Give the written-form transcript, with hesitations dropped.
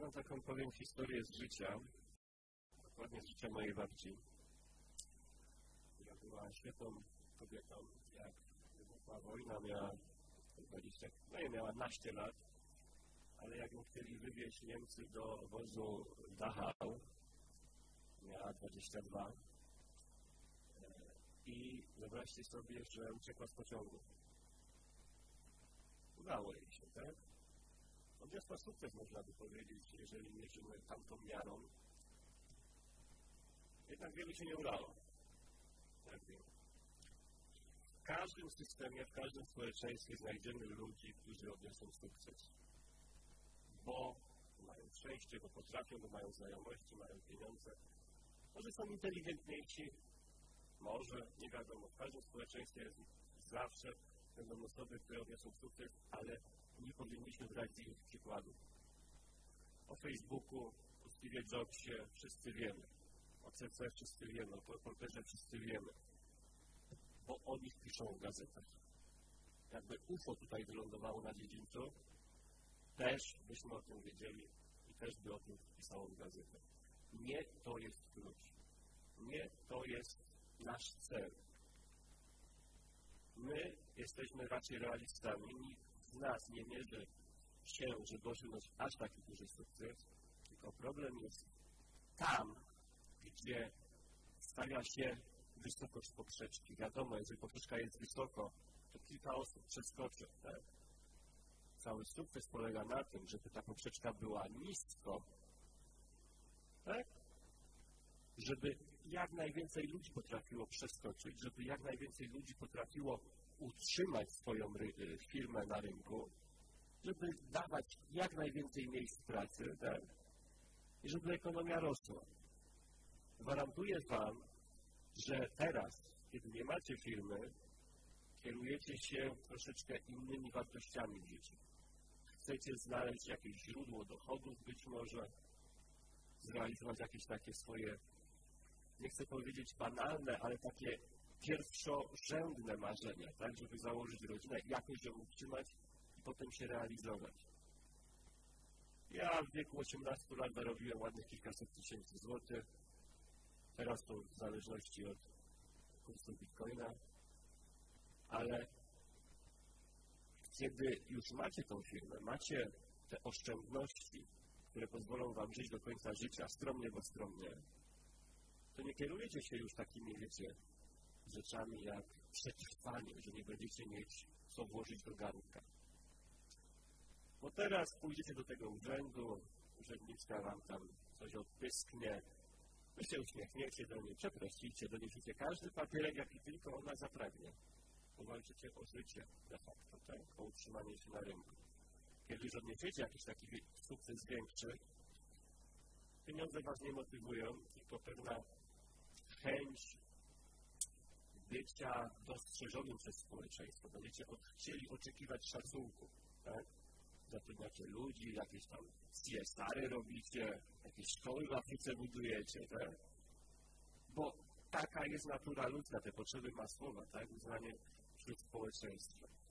mam taką, powiem, historię z życia, dokładnie z życia mojej babci, która była świetną kobietą. Jak wybuchła wojna, miała 20, miała 12 lat, ale jak ją chcieli wywieźć Niemcy do obozu Dachau, miała 22 i wyobraźcie sobie, że uciekła z pociągu. Udało jej się, tak? Odniosła sukces, można by powiedzieć, jeżeli mierzymy tamtą miarą. Jednak wiele się nie udało. Tak wiem. W każdym systemie, w każdym społeczeństwie znajdziemy ludzi, którzy odniosą sukces. Bo mają szczęście, bo potrafią, bo mają znajomości, mają pieniądze. Może są inteligentniejsi, może, nie wiadomo. W każdym społeczeństwie zawsze będą osoby, które odniosą sukces, ale nie powinniśmy brać z ich przykładów. O Facebooku, o Steve Jobsie wszyscy wiemy. O CC wszyscy wiemy, o Porterze wszyscy wiemy. Bo o nich piszą w gazetach. Jakby UFO tutaj wylądowało na dziedzińcu, też byśmy o tym wiedzieli i też by o tym pisało w gazetach. Nie to jest klucz. Nie to jest nasz cel. My jesteśmy raczej realistami. Nikt z nas nie mierzy się, żeby osiągnąć aż taki duży sukces, tylko problem jest tam, gdzie stawia się wysokość poprzeczki. Wiadomo, jeżeli poprzeczka jest wysoko, to kilka osób przeskoczy. Tak? Cały sukces polega na tym, żeby ta poprzeczka była nisko, tak? Żeby jak najwięcej ludzi potrafiło przeskoczyć, żeby jak najwięcej ludzi potrafiło utrzymać swoją firmę na rynku, żeby dawać jak najwięcej miejsc pracy, tak? I żeby ekonomia rosła. Gwarantuję Wam, że teraz, kiedy nie macie firmy, kierujecie się troszeczkę innymi wartościami w życiu. Chcecie znaleźć jakieś źródło dochodów być może, zrealizować jakieś takie swoje, nie chcę powiedzieć banalne, ale takie pierwszorzędne marzenia, tak, żeby założyć rodzinę, jakoś ją utrzymać i potem się realizować. Ja w wieku 18 lat zarobiłem ładnych kilkaset tysięcy złotych. Teraz to w zależności od kursu bitcoina, ale kiedy już macie tą firmę, macie te oszczędności, które pozwolą Wam żyć do końca życia, skromnie, bo skromnie, to nie kierujecie się już takimi, wiecie, rzeczami jak przetrwanie, że nie będziecie mieć co włożyć do garnka. Bo teraz pójdziecie do tego urzędu, urzędniczka Wam tam coś odpysknie, wy się uśmiechniecie do niej, przeprosicie, doniesiecie każdy papierek, jaki tylko ona zapragnie. Powalczycie o życie de facto, tak? O utrzymanie się na rynku. Kiedy już odniesiecie jakiś taki sukces większy, pieniądze Was nie motywują, tylko pewna chęć bycia dostrzeżonym przez społeczeństwo. Będziecie chcieli oczekiwać szacunku, tak? Zatrudniacie ludzi, jakieś tam CSR-y robicie, jakieś szkoły w Afryce budujecie, tak? Bo taka jest natura ludzka, te potrzeby masłowe, tak? Uznanie wśród społeczeństwa.